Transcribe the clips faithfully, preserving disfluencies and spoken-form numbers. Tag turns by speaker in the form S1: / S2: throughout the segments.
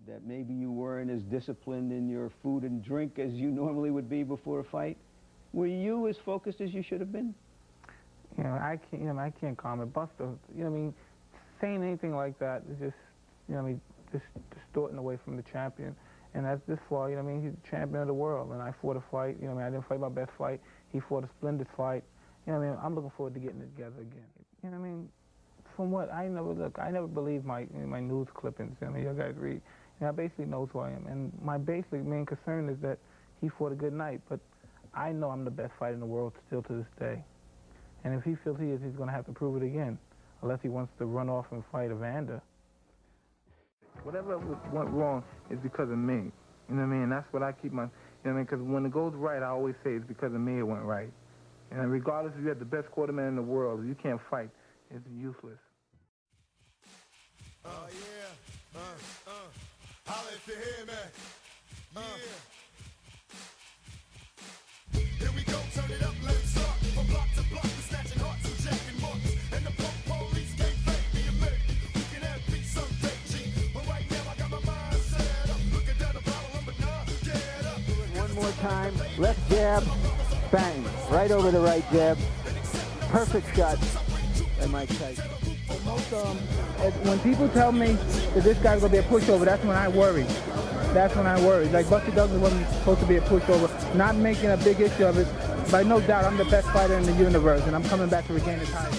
S1: that maybe you weren't as disciplined in your food and drink as you normally would be before a fight? Were you as focused as you should have been?
S2: You know, I can't, you know, I can't comment. Buster, you know what I mean, saying anything like that is just, you know what I mean, just distorting away from the champion. And that's this far, you know what I mean, he's the champion of the world. And I fought a fight, you know what I mean, I didn't fight my best fight. He fought a splendid fight. You know what I mean, I'm looking forward to getting it together again. You know what I mean, from what I never, look, I never believed my, you know, my news clippings. You know, you guys read. And I basically knows who I am. And my basic main concern is that he fought a good night. But I know I'm the best fighter in the world still to this day. And if he feels he is, he's going to have to prove it again, unless he wants to run off and fight Evander. Whatever went wrong is because of me. You know what I mean? That's what I keep my, you know what I mean? Because when it goes right, I always say it's because of me it went right. And regardless if you have the best quarterman in the world, if you can't fight, it's useless.
S3: Oh, uh, yeah. Uh, uh. Holla if you hear me. Uh. Yeah. Here we go, turn it up, let's start. From block to block, we're snatching hearts and jacking marks. And the punk police can't fake me a minute. We can have peace someday, G. But right now I got my mind set up. Looking down the barrel, number nine, get up.
S1: One more time, left jab, bang, right over the right jab. Perfect shot by Mike Tyson.
S2: Most, um, when people tell me that this guy's going to be a pushover, that's when I worry. That's when I worry. Like Buster Douglas wasn't supposed to be a pushover, not making a big issue of it. But no doubt, I'm the best fighter in the universe, and I'm coming back to regain the title.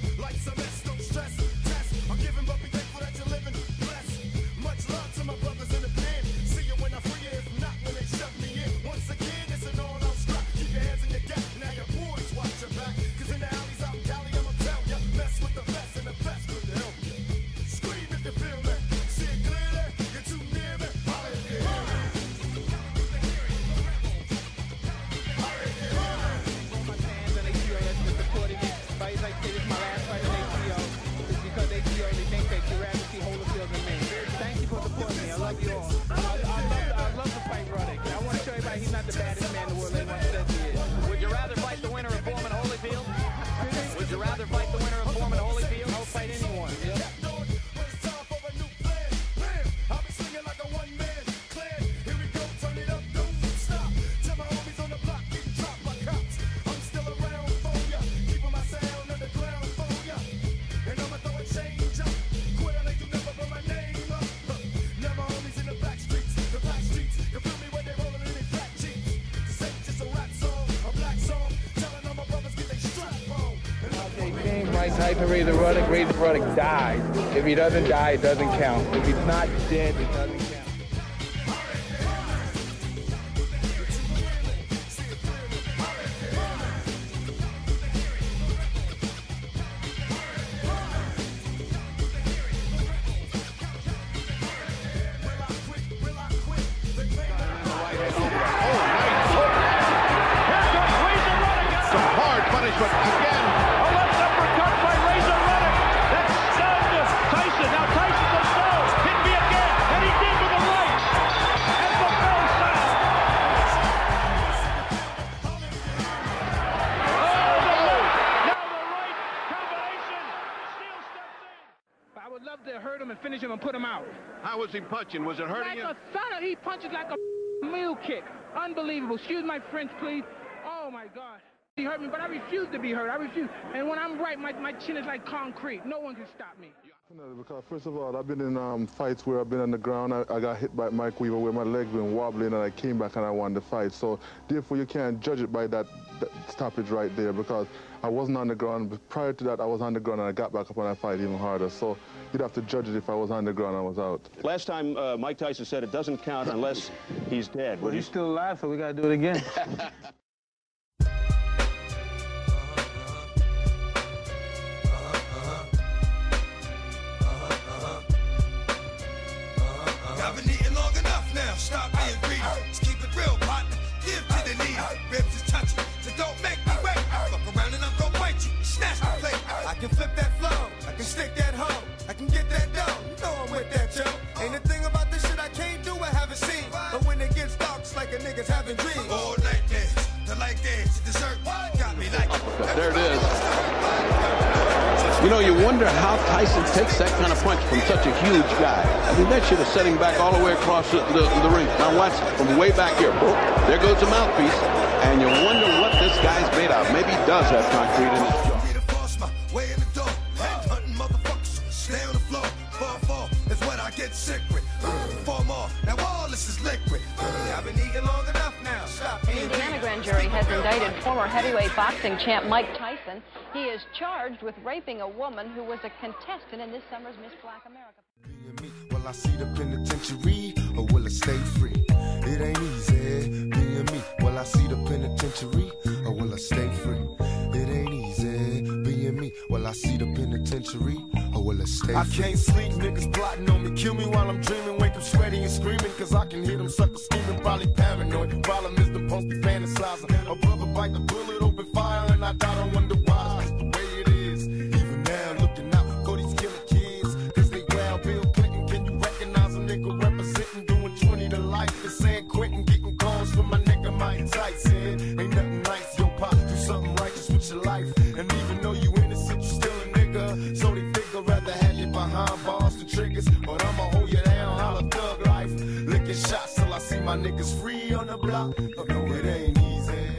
S2: Mike Tyson, Razor Ruddock, Razor Ruddock dies. If he doesn't die, it doesn't count. If he's not dead, it doesn't count.
S4: Some hard punishment again.
S2: I would love to hurt him and finish him and put him out.
S4: How was he punching? Was it hurting
S2: like
S4: you?
S2: Like a son of, he punches like a mule kick. Unbelievable. Excuse my French, please. Oh, my God. He hurt me, but I refuse to be hurt. I refuse. And when I'm right, my, my chin is like concrete. No one can stop me.
S5: Because first of all, I've been in um, fights where I've been on the ground. I, I got hit by Mike Weaver where my leg been wobbling, and I came back and I won the fight. So therefore, you can't judge it by that, that stoppage right there, because I wasn't on the ground. But prior to that, I was on the ground and I got back up and I fight even harder. So you'd have to judge it if I was on the ground and I was out.
S6: Last time uh, Mike Tyson said it doesn't count unless he's dead.
S2: Well, he's still alive, so we got to do it again.
S3: I've been eating long enough now, stop being greedy. Just keep it real, partner, give to the needy. Ribs is touching, so don't make me wait. Fuck around and I'm gonna bite you, snatch the plate. I can flip that flow, I can stick that hoe, I can get that dough. You know I'm with that, Joe. Ain't a thing about this shit I can't do, I haven't seen. But when it gets dark, it's like a nigga's having dreams. All night dance, the light dance, dessert, got me like.
S4: There it is. You know, you wonder how Tyson takes that kind of punch from such a huge guy. I mean, that shit is setting back all the way across the, the, the ring. Now watch from way back here. Boom, there goes the mouthpiece. And you wonder what this guy's made of. Maybe he does have concrete in his jaw.
S3: Way in the door, hunting motherfuckers, stay on the floor, fall, fall, is what I get sick with. Four more, now all this is liquid. I've been eating long enough now, stop.
S7: An Indiana grand jury has indicted former heavyweight boxing champ Mike Tyson. He is charged with raping a woman who was a contestant in this summer's Miss Black America.
S3: Will I see the penitentiary or will it stay free? It ain't easy, being me. Will I see the penitentiary or will I stay free? It ain't easy, being me. Will I see the penitentiary or will it stay free? I can't sleep, niggas plotting on me. Kill me while I'm dreaming, wake up sweaty and screaming, cause I can hear them suckers screaming, probably paranoid. Problem is the post be fantasizing. A brother bite the bullet, open fire, and I die, don't wonder why. That's the way it is. Even now, looking out for these killer kids, cause they wild Bill Clinton. Can you recognize a nigga representing, doing twenty to life? And San Quentin getting calls from my nigga Mike Tyson. Ain't nothing nice, yo pop, do something righteous with your life. And even though you innocent, you still a nigga. So they figure rather have you behind bars than triggers. But I'ma hold you down, holla thug life. Licking shots till I see my niggas free on the block. No, no, it ain't easy.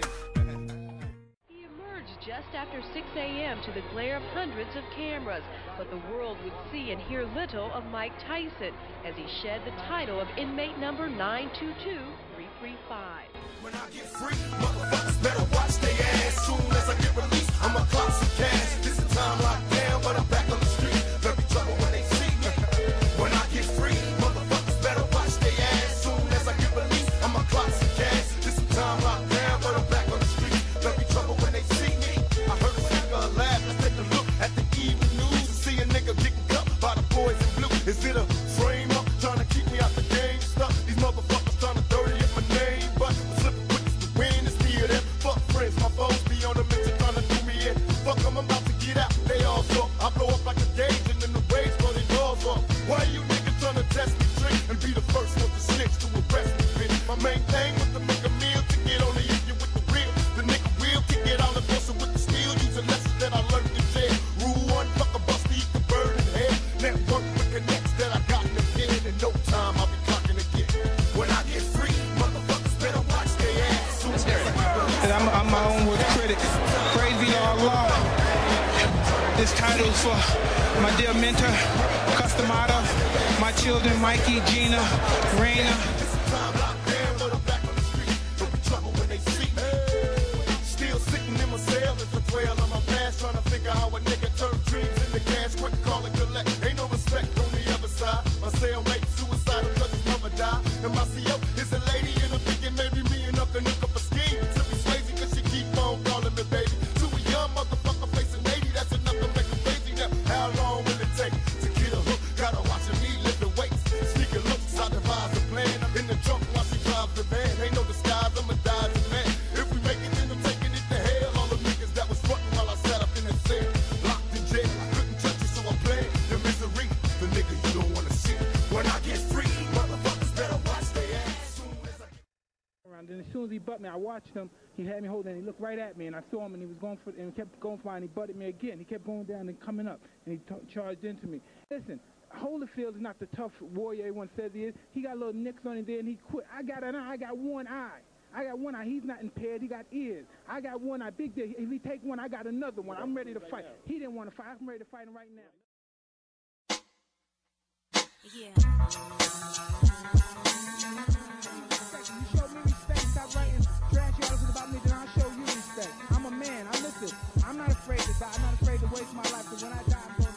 S8: He emerged just after six A M to the glare of hundreds of cameras. But the world would see and hear little of Mike Tyson as he shed the title of inmate number nine two two three three five.
S3: When I get free, motherfuckers better watch their ass. Soon as I get released, I'ma clock some cash. This is time locked down, but I'm back on the street. There'll be trouble when they see me. When I get free, motherfuckers better watch their ass. Soon as I get released, I'ma clock some cash. This is time locked down, but I'm back on the street. There'll be trouble when they see me. I heard a nigga laugh. Let's take a look at the evening news and see a nigga getting cut by the boys in blue. Is it a frame up trying to keep me out the game? Stuff these motherfuckers trying to dirty up my name, but I'm slipping quick to win. It's me or them. Fuck friends, my foes be on the mission trying to do me in. Fuck 'em, I'm about to get out. They all talk. I blow up like a gauge and then the waves blow their doors off. Why you niggas trying to test me, trick, and be the first one to snitch to arrest me, bitch? My main thing was to make a meal to get on the union with the real. The nigga real can get all the bustle with the steel. Using lessons that I learned in jail. Rule one, fuck a bust, eat the bird in hell. Network with connects that I got in the pen. In no time, I'll be clocking again. When I get free, motherfuckers better watch their ass.
S9: And I'm, I'm my own worst critic. Praise be to Allah. This title is for my dear mentor, Customata, my children, Mikey, Gina, Raina.
S3: Still sitting in my cell as a trail on my past, trying to figure how a nigga turn dreams into cash, quick call and collect. Ain't no respect on the other side. My cellmate suicidal cause his mother died. And my C O is a lady in a thinking maybe me and Uncle Nick up a scheme. To be Swayze cause she keep on calling me baby. To a young motherfucker facing eighty, that's enough to make him crazy. Now, how long will it take to get a hook? Gotta watching me lifting weights. Sneaking looks, I devise a plan. In the trunk while she drives the van. Ain't no disguise, I'm a dodging man. If we make it, then I'm taking it to hell. All the niggas that was frontin' while I sat up in that cell. Locked in jail, I couldn't touch it, so I played the misery. The nigga you don't wanna see. When I get free, motherfuckers better watch their ass. Soon as I
S2: And then as soon as he butt me, I watched him. He had me holding, and he looked right at me, and I saw him, and he was going for, and he kept going for, and he butted me again. He kept going down and coming up, and he t charged into me. Listen, Holyfield is not the tough warrior everyone says he is. He got little nicks on him there, and he quit. I got an eye. I got one eye. I got one eye. He's not impaired. He got ears. I got one eye. Big deal. If he take one, I got another one. I'm ready to fight. He didn't want to fight. I'm ready to fight him right now.
S8: Yeah.
S2: You show me respect. Stop writing trash articles about me, then I'll show you respect. I'm a man. I listen. I'm not afraid to die. I'm not afraid to waste my life, because when I die, I'm going to...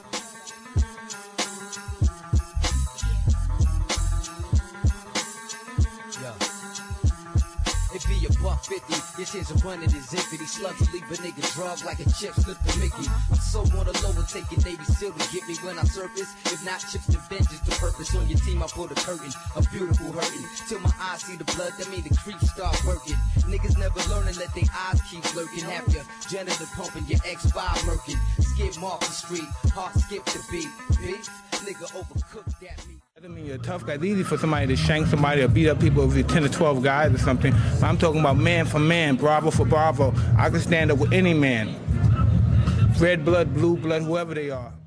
S10: It be a buck fifty, your chance of running is empty. Slugs leave a nigga drug like a chip slip to Mickey. I'm so on the lower, taking Navy SEAL to get me when I surface. If not chips to vengeance, the purpose on your team, I pull the curtain. A beautiful hurting, till my eyes see the blood, that mean the creeps start working. Niggas never learning, let their eyes keep lurking. Have your janitor pumping, your X five murking. Skip off the street, heart skip the beat. Beef, nigga overcooked that meat.
S2: I mean, you're a tough guy. It's easy for somebody to shank somebody or beat up people if you're ten or twelve guys or something. But I'm talking about man for man, bravo for bravo. I can stand up with any man.
S9: red blood, blue blood, whoever they are.